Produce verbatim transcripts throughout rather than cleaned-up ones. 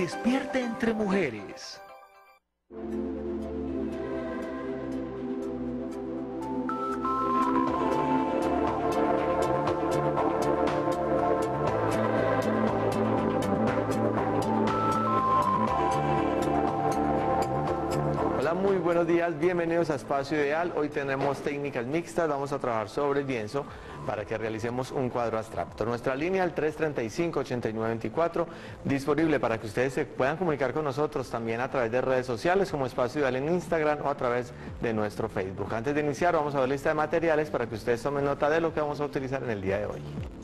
Despierte entre mujeres. Hola, muy buenos días, bienvenidos a Espacio Ideal. Hoy tenemos técnicas mixtas, vamos a trabajar sobre el lienzo para que realicemos un cuadro abstracto. Nuestra línea al tres treinta y cinco, ochenta y nueve veinticuatro, disponible para que ustedes se puedan comunicar con nosotros también a través de redes sociales como Espacio Ideal en Instagram o a través de nuestro Facebook. Antes de iniciar vamos a ver lista de materiales para que ustedes tomen nota de lo que vamos a utilizar en el día de hoy.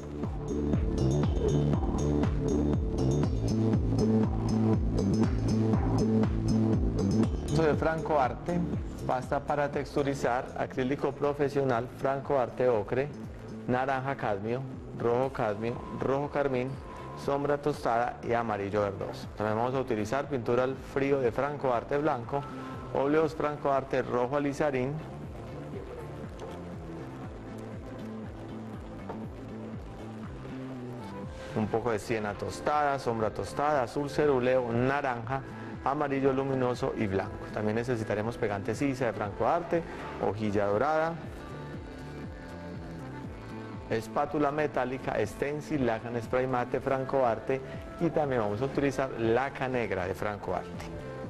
De Franco Arte, pasta para texturizar, acrílico profesional, Franco Arte ocre, naranja cadmio, rojo cadmio, rojo carmín, sombra tostada y amarillo verdoso. También vamos a utilizar pintura al frío de Franco Arte blanco, óleos Franco Arte rojo alizarín, un poco de siena tostada, sombra tostada, azul ceruleo, naranja, amarillo luminoso y blanco. También necesitaremos pegante sisa de Franco Arte, hojilla dorada, espátula metálica, stencil, laca en spray mate Franco Arte y también vamos a utilizar laca negra de Franco Arte.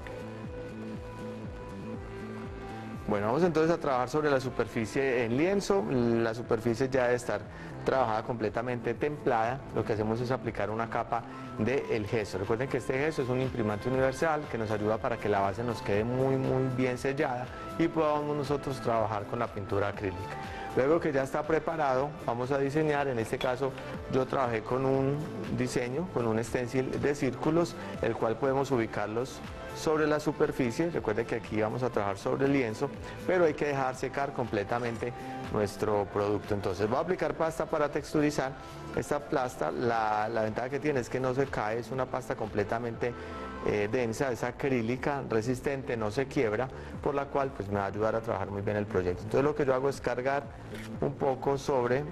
Bueno, vamos entonces a trabajar sobre la superficie en lienzo. La superficie ya debe estar trabajada completamente templada. Lo que hacemos es aplicar una capa del gesso. Recuerden que este gesso es un imprimante universal que nos ayuda para que la base nos quede muy muy bien sellada y podamos nosotros trabajar con la pintura acrílica. Luego que ya está preparado, vamos a diseñar. En este caso yo trabajé con un diseño, con un stencil de círculos, el cual podemos ubicarlos sobre la superficie. Recuerde que aquí vamos a trabajar sobre el lienzo, pero hay que dejar secar completamente nuestro producto. Entonces voy a aplicar pasta para texturizar. Esta pasta, la, la ventaja que tiene es que no se cae, es una pasta completamente eh, densa, es acrílica, resistente, no se quiebra, por la cual pues me va a ayudar a trabajar muy bien el proyecto. Entonces lo que yo hago es cargar un poco sobre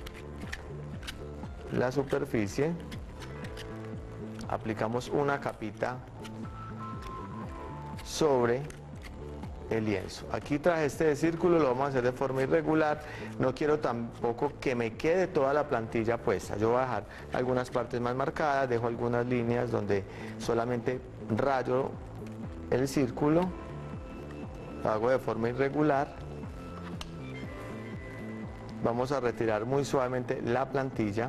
la superficie, aplicamos una capita sobre el lienzo. Aquí traje este de círculo, lo vamos a hacer de forma irregular. No quiero tampoco que me quede toda la plantilla puesta. Yo voy a dejar algunas partes más marcadas, dejo algunas líneas donde solamente rayo el círculo, lo hago de forma irregular. Vamos a retirar muy suavemente la plantilla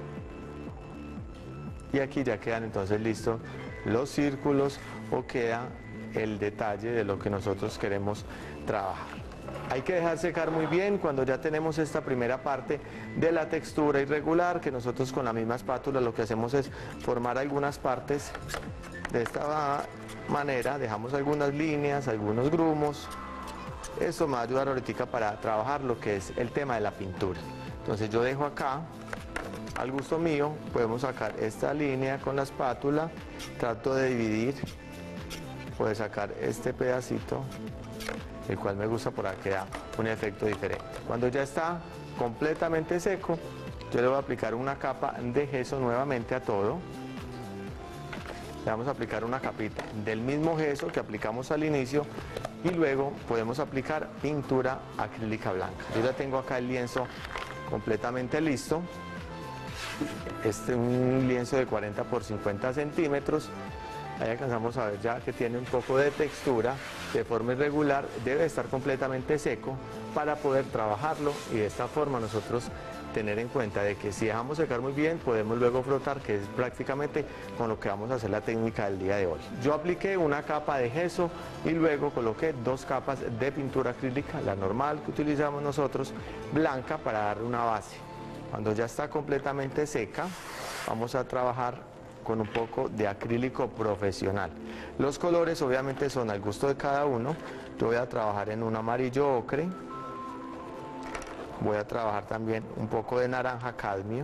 y aquí ya quedan entonces listos los círculos o queda el detalle de lo que nosotros queremos trabajar. Hay que dejar secar muy bien. Cuando ya tenemos esta primera parte de la textura irregular, que nosotros con la misma espátula lo que hacemos es formar algunas partes de esta manera, dejamos algunas líneas, algunos grumos. Esto me va a ayudar ahorita para trabajar lo que es el tema de la pintura. Entonces yo dejo acá, al gusto mío, podemos sacar esta línea con la espátula, trato de dividir. Puedo sacar este pedacito, el cual me gusta por aquí, da un efecto diferente. Cuando ya está completamente seco, yo le voy a aplicar una capa de gesso nuevamente a todo. Le vamos a aplicar una capita del mismo gesso que aplicamos al inicio y luego podemos aplicar pintura acrílica blanca. Yo ya tengo acá el lienzo completamente listo. Este es un lienzo de cuarenta por cincuenta centímetros. Ahí alcanzamos a ver ya que tiene un poco de textura, de forma irregular, debe estar completamente seco para poder trabajarlo y de esta forma nosotros tener en cuenta de que si dejamos secar muy bien podemos luego frotar, que es prácticamente con lo que vamos a hacer la técnica del día de hoy. Yo apliqué una capa de gesso y luego coloqué dos capas de pintura acrílica, la normal que utilizamos nosotros, blanca, para darle una base. Cuando ya está completamente seca vamos a trabajar con un poco de acrílico profesional. Los colores obviamente son al gusto de cada uno. Yo voy a trabajar en un amarillo ocre, voy a trabajar también un poco de naranja cadmio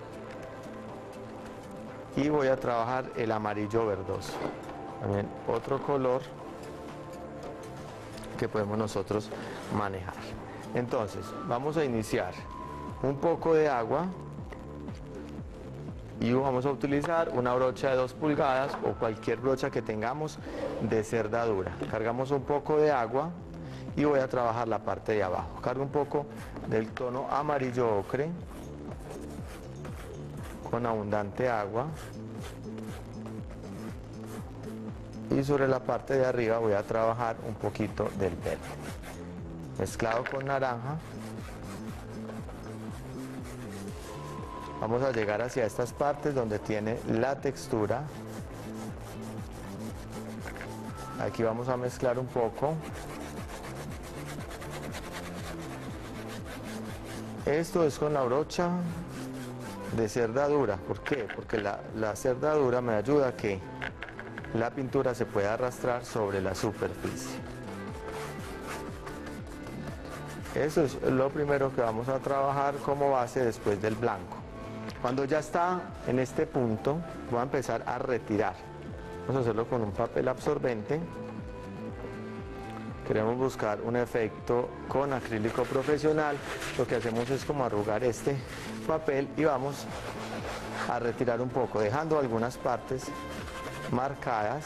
y voy a trabajar el amarillo verdoso. También otro color que podemos nosotros manejar. Entonces vamos a iniciar un poco de agua Y vamos a utilizar una brocha de dos pulgadas o cualquier brocha que tengamos de cerda dura. Cargamos un poco de agua y voy a trabajar la parte de abajo. Cargo un poco del tono amarillo ocre con abundante agua. Y sobre la parte de arriba voy a trabajar un poquito del verde. Mezclado con naranja. Vamos a llegar hacia estas partes donde tiene la textura. Aquí vamos a mezclar un poco. Esto es con la brocha de cerda dura. ¿Por qué? Porque la, la cerda dura me ayuda a que la pintura se pueda arrastrar sobre la superficie. Eso es lo primero que vamos a trabajar como base después del blanco. Cuando ya está en este punto, voy a empezar a retirar. Vamos a hacerlo con un papel absorbente. Queremos buscar un efecto con acrílico profesional. Lo que hacemos es como arrugar este papel y vamos a retirar un poco, dejando algunas partes marcadas.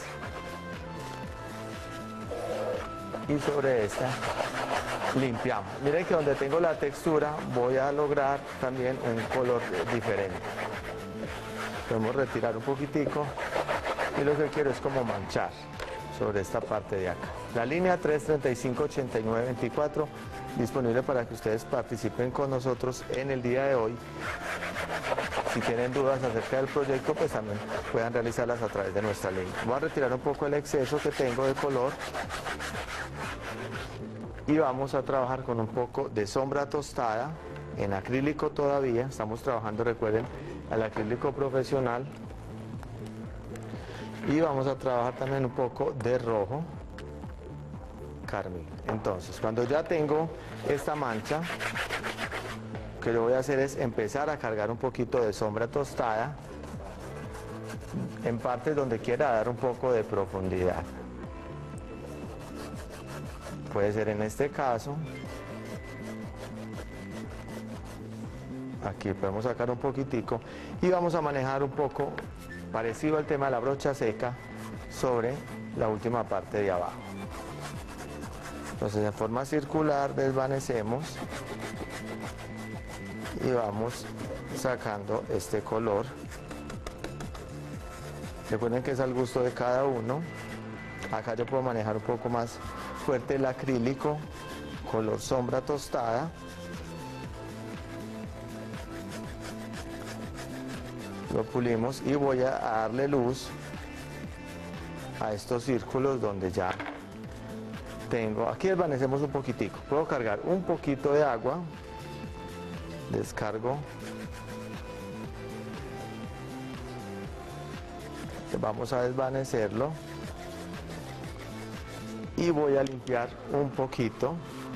Y sobre esta limpiamos. Miren que donde tengo la textura voy a lograr también un color diferente. Podemos retirar un poquitico y lo que quiero es como manchar sobre esta parte de acá. La línea tres treinta y cinco ochenta y nueve veinticuatro disponible para que ustedes participen con nosotros en el día de hoy. Si tienen dudas acerca del proyecto, pues también puedan realizarlas a través de nuestra línea. Voy a retirar un poco el exceso que tengo de color y vamos a trabajar con un poco de sombra tostada en acrílico todavía. Estamos trabajando, recuerden, al acrílico profesional. Y vamos a trabajar también un poco de rojo carmín. Entonces, cuando ya tengo esta mancha, lo que yo voy a hacer es empezar a cargar un poquito de sombra tostada en partes donde quiera dar un poco de profundidad. Puede ser en este caso. Aquí podemos sacar un poquitico y vamos a manejar un poco parecido al tema de la brocha seca sobre la última parte de abajo. Entonces, en forma circular desvanecemos y vamos sacando este color. Recuerden que es al gusto de cada uno. Acá yo puedo manejar un poco más fuerte el acrílico, color sombra tostada. Lo pulimos y voy a darle luz a estos círculos donde ya tengo. Aquí desvanecemos un poquitico. Puedo cargar un poquito de agua. Descargo. Vamos a desvanecerlo. Y voy a limpiar un poquito.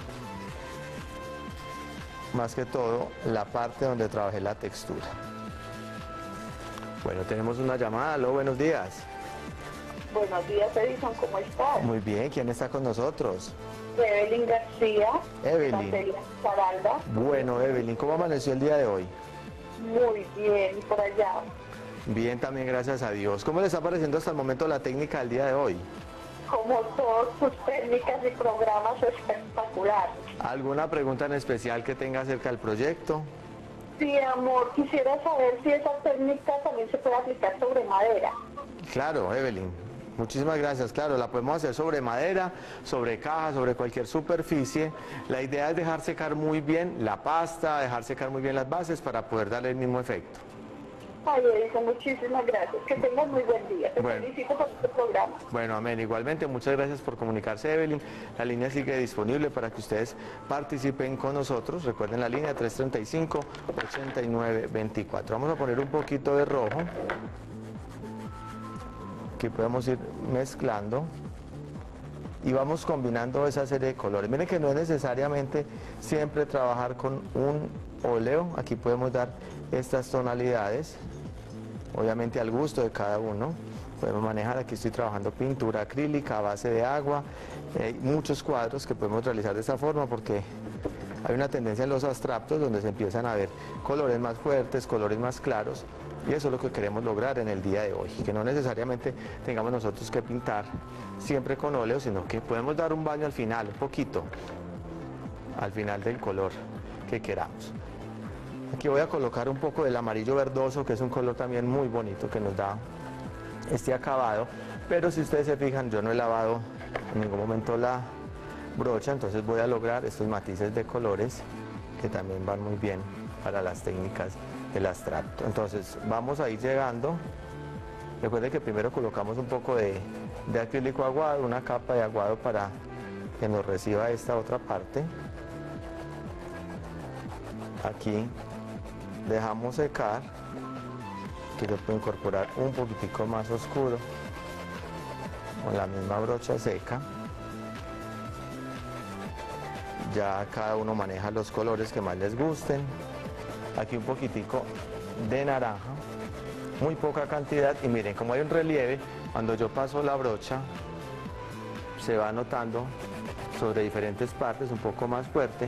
Más que todo la parte donde trabajé la textura. Bueno, tenemos una llamada. Aló, buenos días. Buenos días, Edison, ¿cómo estás? Muy bien, ¿quién está con nosotros? Evelyn García. Evelyn. Saralda. Bueno, Evelyn, ¿cómo amaneció el día de hoy? Muy bien, ¿y por allá? Bien, también gracias a Dios. ¿Cómo le está pareciendo hasta el momento la técnica del día de hoy? Como todas tus técnicas y programas espectaculares. ¿Alguna pregunta en especial que tenga acerca del proyecto? Sí, amor, quisiera saber si esa técnica también se puede aplicar sobre madera. Claro, Evelyn. Muchísimas gracias. Claro, la podemos hacer sobre madera, sobre caja, sobre cualquier superficie. La idea es dejar secar muy bien la pasta, dejar secar muy bien las bases para poder darle el mismo efecto. Ay, Edison, muchísimas gracias. Que tengas muy buen día. Te Bueno. felicito por este programa. Bueno, amén. Igualmente, muchas gracias por comunicarse, Evelyn. La línea sigue disponible para que ustedes participen con nosotros. Recuerden la línea tres treinta y cinco ochenta y nueve veinticuatro. Vamos a poner un poquito de rojo. Aquí podemos ir mezclando y vamos combinando esa serie de colores. Miren que no es necesariamente siempre trabajar con un óleo. Aquí podemos dar estas tonalidades, obviamente al gusto de cada uno. Podemos manejar, aquí estoy trabajando pintura acrílica a base de agua. Hay muchos cuadros que podemos realizar de esta forma porque Hay una tendencia en los abstractos donde se empiezan a ver colores más fuertes, colores más claros, y eso es lo que queremos lograr en el día de hoy, que no necesariamente tengamos nosotros que pintar siempre con óleo, sino que podemos dar un baño al final, un poquito, al final del color que queramos. Aquí voy a colocar un poco del amarillo verdoso, que es un color también muy bonito que nos da este acabado, pero si ustedes se fijan, yo no he lavado en ningún momento la brocha, entonces voy a lograr estos matices de colores que también van muy bien para las técnicas del abstracto. Entonces vamos a ir llegando. Recuerden que primero colocamos un poco de, de acrílico aguado, una capa de aguado para que nos reciba esta otra parte. Aquí dejamos secar, que yo puedo incorporar un poquitico más oscuro con la misma brocha seca. Ya cada uno maneja los colores que más les gusten. Aquí un poquitico de naranja, muy poca cantidad, y miren, como hay un relieve, cuando yo paso la brocha se va notando sobre diferentes partes un poco más fuerte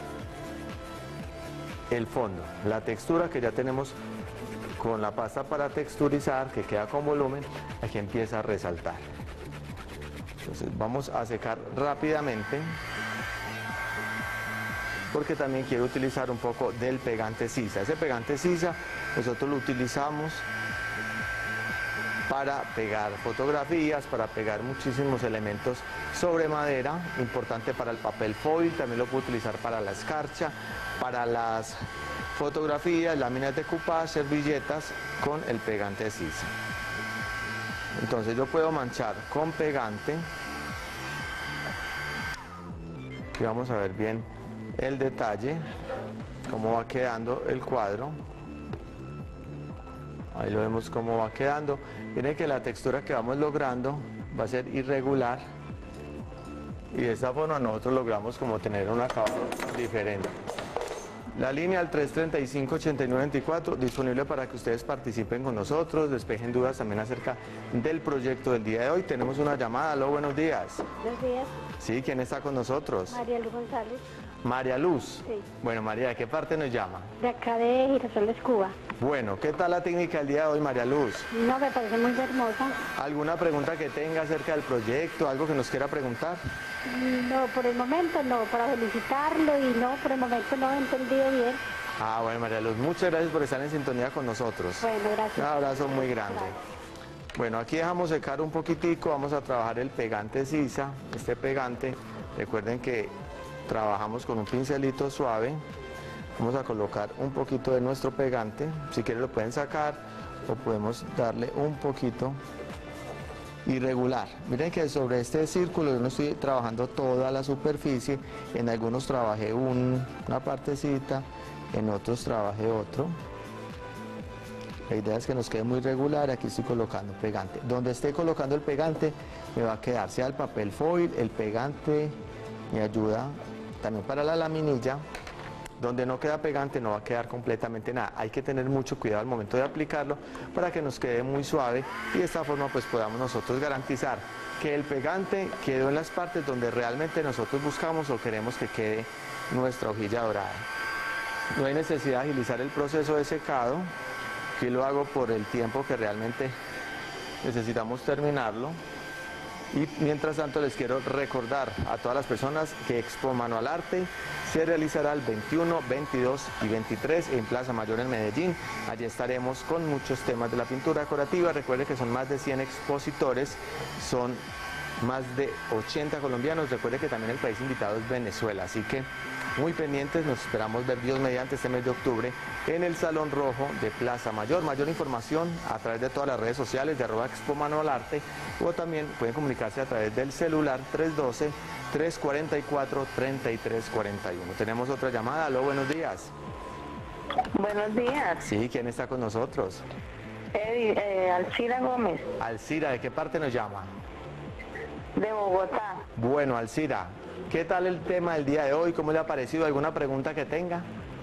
el fondo, la textura que ya tenemos con la pasta para texturizar, que queda con volumen, aquí empieza a resaltar. Entonces vamos a secar rápidamente, porque también quiero utilizar un poco del pegante sisa. Ese pegante sisa nosotros lo utilizamos para pegar fotografías, para pegar muchísimos elementos sobre madera, importante para el papel foil, también lo puedo utilizar para la escarcha, para las fotografías, láminas de coupage, servilletas, con el pegante sisa. Entonces yo puedo manchar con pegante, y vamos a ver bien el detalle, cómo va quedando el cuadro. Ahí lo vemos cómo va quedando. Miren que la textura que vamos logrando va a ser irregular, y de esta forma nosotros logramos como tener un acabado diferente. La línea al tres treinta y cinco, ochenta y nueve veinticuatro, disponible para que ustedes participen con nosotros, despejen dudas también acerca del proyecto del día de hoy. Tenemos una llamada. Aló, buenos días. Buenos días. Sí, ¿quién está con nosotros? María Luz González. María Luz. Sí. Bueno, María, ¿de qué parte nos llama? De acá de Girasoles, Cuba. Bueno, ¿qué tal la técnica del día de hoy, María Luz? No, me parece muy hermosa. ¿Alguna pregunta que tenga acerca del proyecto, algo que nos quiera preguntar? No, por el momento no, para felicitarlo, y no, por el momento no he entendido bien. Ah, bueno, María Luz, muchas gracias por estar en sintonía con nosotros. Bueno, gracias. Un abrazo muy grande. Gracias. Bueno, aquí dejamos secar un poquitico, vamos a trabajar el pegante sisa. Este pegante, recuerden que trabajamos con un pincelito suave. Vamos a colocar un poquito de nuestro pegante, si quieren lo pueden sacar, o podemos darle un poquito irregular. Miren que sobre este círculo yo no estoy trabajando toda la superficie, en algunos trabajé un, una partecita, en otros trabajé otro. La idea es que nos quede muy regular. Aquí estoy colocando pegante. Donde esté colocando el pegante me va a quedar, sea el papel foil, el pegante me ayuda también para la laminilla. Donde no queda pegante no va a quedar completamente nada. Hay que tener mucho cuidado al momento de aplicarlo para que nos quede muy suave, y de esta forma pues podamos nosotros garantizar que el pegante quedó en las partes donde realmente nosotros buscamos o queremos que quede nuestra hojilla dorada. No hay necesidad de agilizar el proceso de secado. Aquí lo hago por el tiempo que realmente necesitamos terminarlo. Y mientras tanto les quiero recordar a todas las personas que Expo Manual Arte se realizará el veintiuno, veintidós y veintitrés en Plaza Mayor en Medellín. Allí estaremos con muchos temas de la pintura decorativa. Recuerde que son más de cien expositores, son más de ochenta colombianos. Recuerde que también el país invitado es Venezuela, así que muy pendientes, nos esperamos ver Dios mediante este mes de octubre en el Salón Rojo de Plaza Mayor. Mayor información a través de todas las redes sociales de arroba Expo Manual Arte, o también pueden comunicarse a través del celular tres uno dos, tres cuatro cuatro, tres tres cuatro uno. Tenemos otra llamada. Aló, buenos días. Buenos días. Sí, ¿quién está con nosotros? Edi, eh, Alcira Gómez, Alcira, ¿de qué parte nos llama? de Bogotá. Bueno, Alcira, ¿qué tal el tema del día de hoy? ¿Cómo le ha parecido? ¿Alguna pregunta que tenga?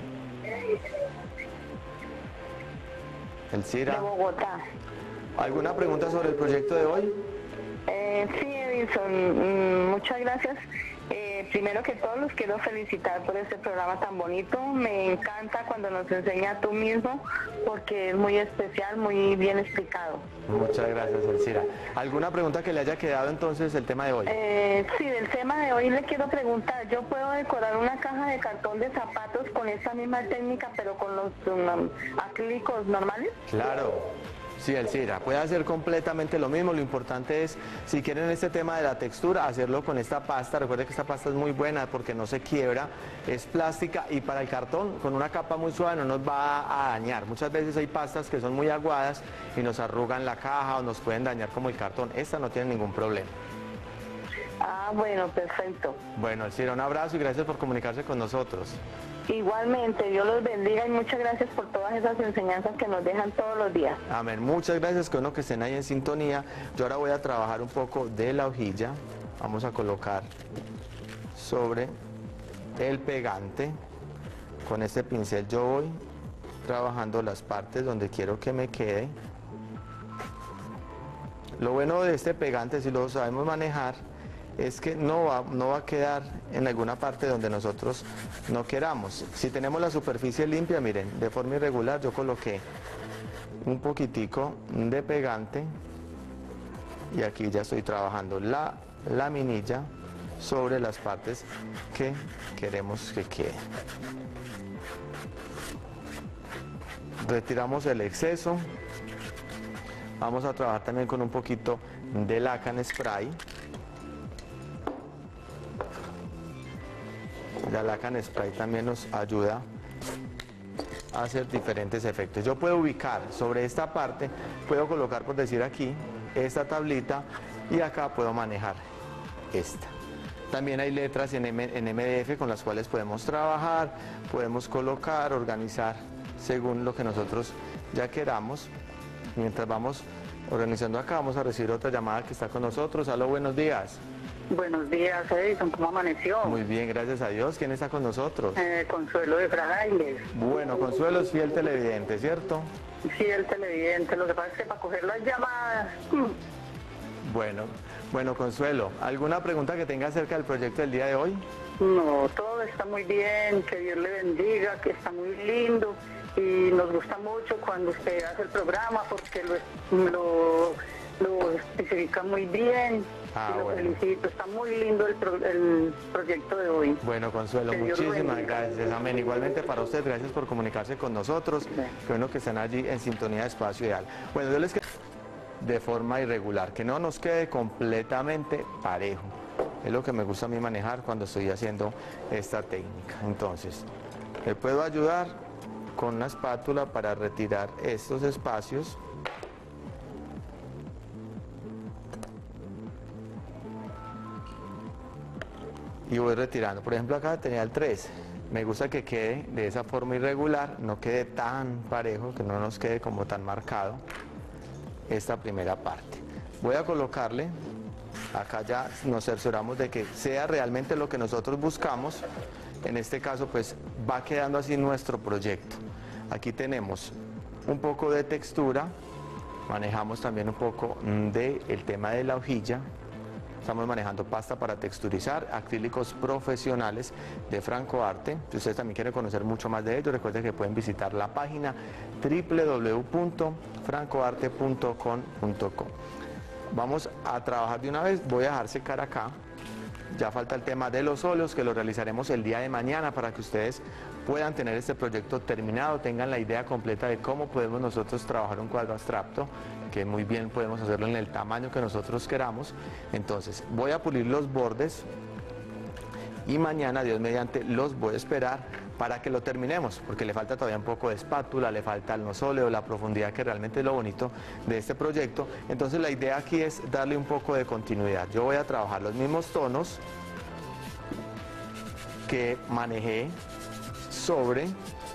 Alcira, De Bogotá. ¿alguna pregunta sobre el proyecto de hoy? Eh, sí, Edison, mm, muchas gracias. Eh, primero que todo los quiero felicitar por este programa tan bonito. Me encanta cuando nos enseña tú mismo porque es muy especial, muy bien explicado. Muchas gracias, Elcira. ¿Alguna pregunta que le haya quedado entonces el tema de hoy? Eh, sí, del tema de hoy le quiero preguntar, ¿yo puedo decorar una caja de cartón de zapatos con esta misma técnica pero con los um, acrílicos normales? Claro. Sí, Elcira, puede hacer completamente lo mismo. Lo importante es, si quieren este tema de la textura, hacerlo con esta pasta. Recuerde que esta pasta es muy buena porque no se quiebra, es plástica y para el cartón, con una capa muy suave no nos va a dañar. Muchas veces hay pastas que son muy aguadas y nos arrugan la caja o nos pueden dañar como el cartón. Esta no tiene ningún problema. Ah, bueno, perfecto. Bueno, Elcira, un abrazo y gracias por comunicarse con nosotros. Igualmente, Dios los bendiga y muchas gracias por todas esas enseñanzas que nos dejan todos los días. Amén. Muchas gracias, que bueno que estén ahí en sintonía. Yo ahora voy a trabajar un poco de la hojilla. Vamos a colocar sobre el pegante. Con este pincel yo voy trabajando las partes donde quiero que me quede. Lo bueno de este pegante, si lo sabemos manejar, es que no va, no va a quedar en alguna parte donde nosotros no queramos. Si tenemos la superficie limpia, miren, de forma irregular yo coloqué un poquitico de pegante y aquí ya estoy trabajando la laminilla sobre las partes que queremos que queden. Retiramos el exceso. Vamos a trabajar también con un poquito de lacan spray. La lacan spray también nos ayuda a hacer diferentes efectos. Yo puedo ubicar sobre esta parte, puedo colocar, por decir aquí, esta tablita y acá puedo manejar esta. También hay letras en, M en M D F con las cuales podemos trabajar, podemos colocar, organizar según lo que nosotros ya queramos. Mientras vamos organizando acá, vamos a recibir otra llamada que está con nosotros. Aló, buenos días. Buenos días, Edison, ¿cómo amaneció? Muy bien, gracias a Dios. ¿Quién está con nosotros? Eh, Consuelo de Fragailes. Bueno, Consuelo es fiel televidente, ¿cierto? Sí, el televidente, lo que pasa es que para coger las llamadas... Bueno, bueno, Consuelo, ¿alguna pregunta que tenga acerca del proyecto del día de hoy? No, todo está muy bien, que Dios le bendiga, que está muy lindo y nos gusta mucho cuando usted hace el programa porque lo, lo, lo especifica muy bien. Ah, y lo bueno. felicito, está muy lindo el, pro, el proyecto de hoy. Bueno, Consuelo, Que Dios lo muchísimas bendiga. gracias. Amén. Igualmente para usted, gracias por comunicarse con nosotros. Bien. Qué bueno que están allí en sintonía de Espacio Ideal. Bueno, yo les quiero de forma irregular, que no nos quede completamente parejo. Es lo que me gusta a mí manejar cuando estoy haciendo esta técnica. Entonces, le puedo ayudar con una espátula para retirar estos espacios. Y voy retirando. Por ejemplo, acá tenía el tres. Me gusta que quede de esa forma irregular, no quede tan parejo, que no nos quede como tan marcado esta primera parte. Voy a colocarle, acá ya nos cercioramos de que sea realmente lo que nosotros buscamos. En este caso, pues va quedando así nuestro proyecto. Aquí tenemos un poco de textura, manejamos también un poco del tema de la hojilla. Estamos manejando pasta para texturizar, acrílicos profesionales de Franco Arte. Si ustedes también quieren conocer mucho más de ello, recuerden que pueden visitar la página doble u doble u doble u punto franco arte punto com punto co. Vamos a trabajar de una vez, voy a dejar secar acá. Ya falta el tema de los óleos, que lo realizaremos el día de mañana para que ustedes puedan tener este proyecto terminado, tengan la idea completa de cómo podemos nosotros trabajar un cuadro abstracto, que muy bien podemos hacerlo en el tamaño que nosotros queramos. Entonces voy a pulir los bordes y mañana, Dios mediante, los voy a esperar para que lo terminemos, porque le falta todavía un poco de espátula, le falta el nosóleo, la profundidad, que realmente es lo bonito de este proyecto. Entonces la idea aquí es darle un poco de continuidad. Yo voy a trabajar los mismos tonos que manejé sobre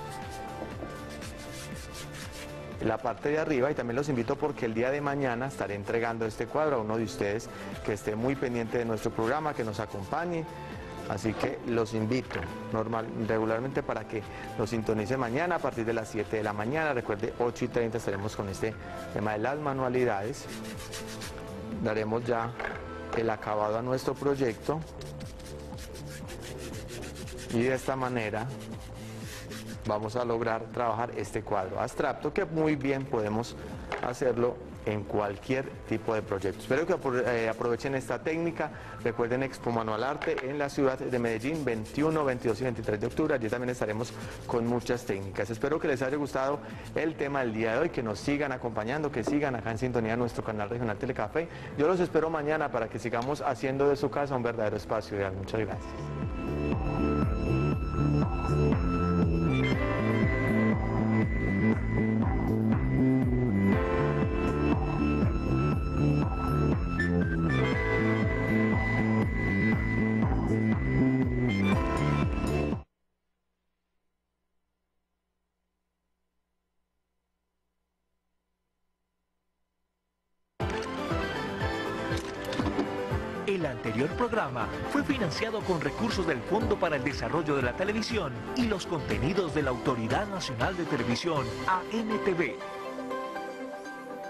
la parte de arriba, y también los invito porque el día de mañana estaré entregando este cuadro a uno de ustedes que esté muy pendiente de nuestro programa, que nos acompañe. Así que los invito normal, regularmente para que nos sintonice mañana a partir de las siete de la mañana. Recuerde, ocho y treinta estaremos con este tema de las manualidades. Daremos ya el acabado a nuestro proyecto. Y de esta manera vamos a lograr trabajar este cuadro abstracto que muy bien podemos hacerlo en cualquier tipo de proyecto. Espero que eh, aprovechen esta técnica. Recuerden Expo Manual Arte en la ciudad de Medellín, veintiuno, veintidós y veintitrés de octubre. Allí también estaremos con muchas técnicas. Espero que les haya gustado el tema del día de hoy, que nos sigan acompañando, que sigan acá en sintonía de nuestro canal regional Telecafé. Yo los espero mañana para que sigamos haciendo de su casa un verdadero espacio ideal. Muchas gracias. El anterior programa fue financiado con recursos del Fondo para el Desarrollo de la Televisión y los contenidos de la Autoridad Nacional de Televisión, A N T V.